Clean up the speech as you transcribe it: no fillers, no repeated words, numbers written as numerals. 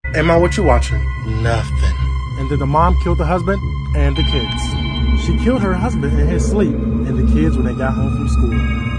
Emma, what you watching? Nothing. And then the mom killed the husband and the kids. She killed her husband in his sleep and the kids when they got home from school.